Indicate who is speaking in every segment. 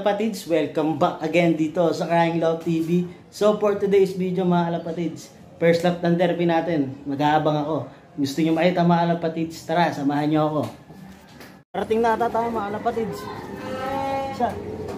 Speaker 1: kalapatids, welcome back again dito sa Crying Love TV. So for today's video mga kalapatids, first lap ng derby natin. Mag-aabang ako. Gusto nyo makita mga kalapatids? Tara, samahan nyo ako. Parating na ata tayo mga kalapatids. Isa.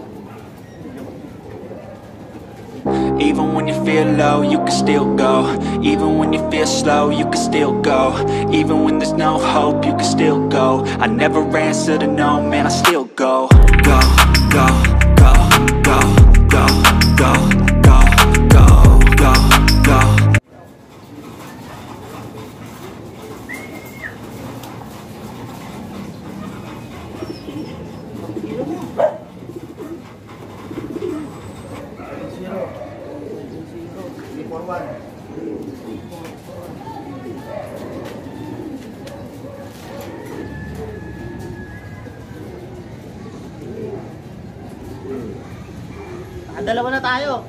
Speaker 2: Even when you feel low, you can still go. Even when you feel slow, you can still go. Even when there's no hope, you can still go. I never answer to no, man, I still go. Go, go, go, go, go, go, go, go, go, go.
Speaker 1: Dalawa na tayo.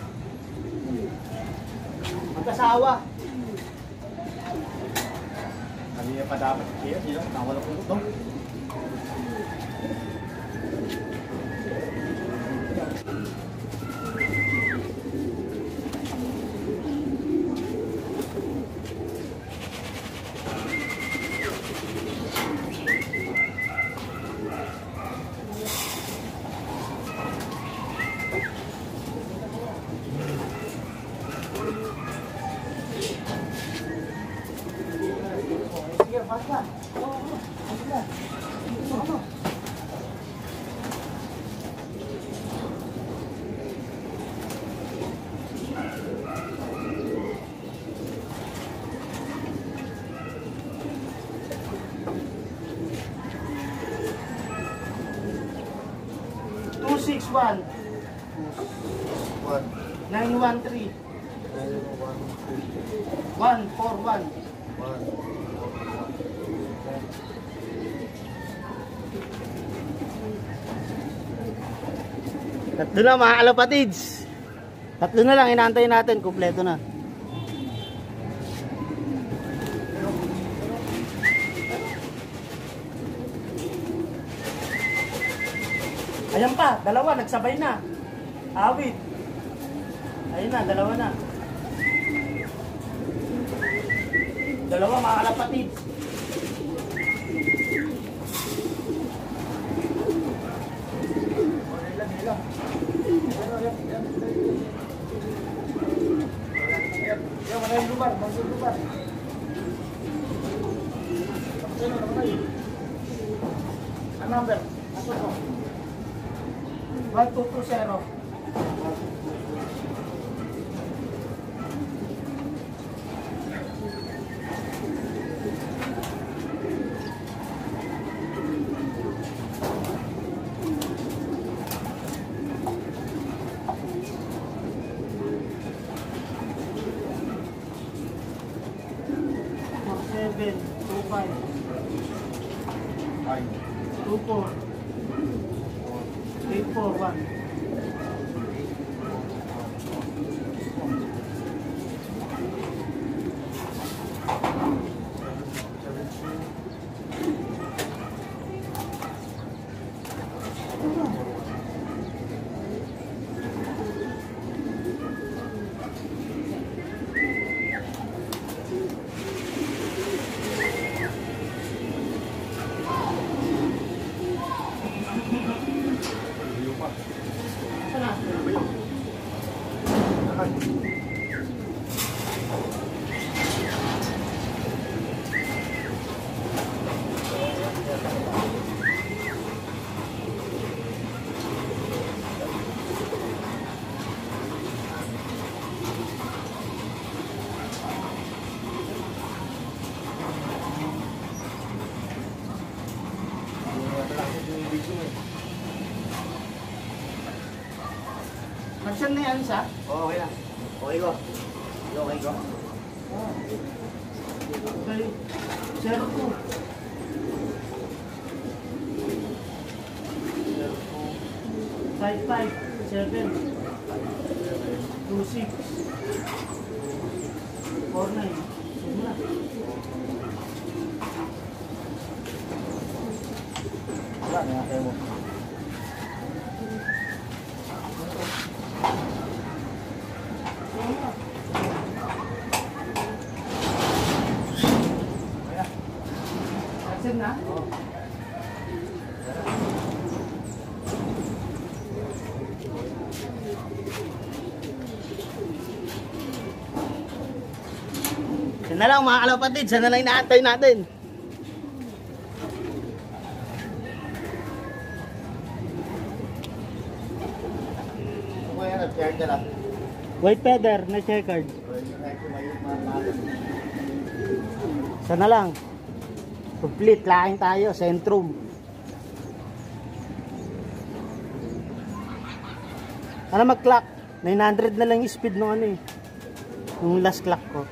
Speaker 1: Magkasawa.
Speaker 3: Kanina pa dapat kaya sila nawala ko ito.
Speaker 1: Two, 6-1 9-1-3 1-4-1 Tatlo na mga kalapatids. Tatlo na lang inaantay natin, kumpleto na. Ayan pa, dalawa, nagsabay na. Awit. Ayun na, dalawa na. Dalawa mga kalapatids. Ang number? Aso ko? 1220. Seven, 2-5, 2-4, 8-4-1. Nag-send na yan siya?
Speaker 3: Oo, okay na. Okay ko. Okay ko.
Speaker 1: Okay. 0-2. 5-5. 7. 2-6. 4-9. Simula.
Speaker 3: Wala na kayo mo. Asin na?
Speaker 1: Yan na lang mga kalapatid, sana lang inaantay natin. White feather na checkered. Sana lang. Complete, laking tayo, Centrum. Ano mag-clock? 900 na lang yung speed nung ano eh. Yung last clock ko.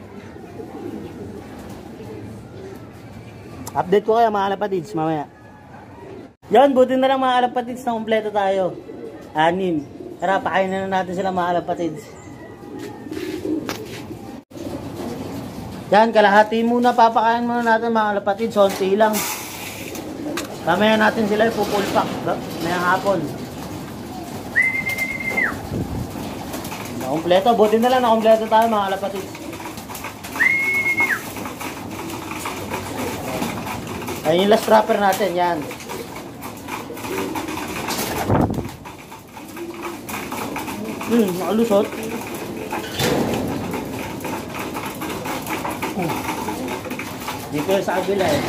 Speaker 1: Update ko kayo mga kalapatids mamaya. Yan, buti na lang mga kalapatids na kumpleto tayo. 6. Tara, pakain na natin sila mga kalapatids. Yan, kalahati muna papakain muna natin mga kalapatids. Sonti lang. Mamaya natin sila ipupulpak. Mayang hapon. Nakumpleto, buti na lang nakumpleto tayo mga kalapatids. Ayun yung last wrapper natin, yan. Nakalusot. Dito sa kabila eh.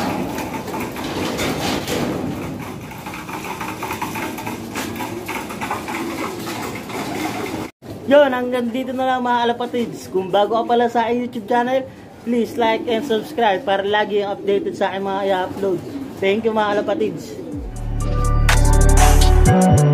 Speaker 1: Yun, hanggang dito na lang mga kalapatids. Kung bago ka pala sa aking YouTube channel, please like and subscribe para lagi yung updated sa aking mga i-upload. Thank you mga kalapatids.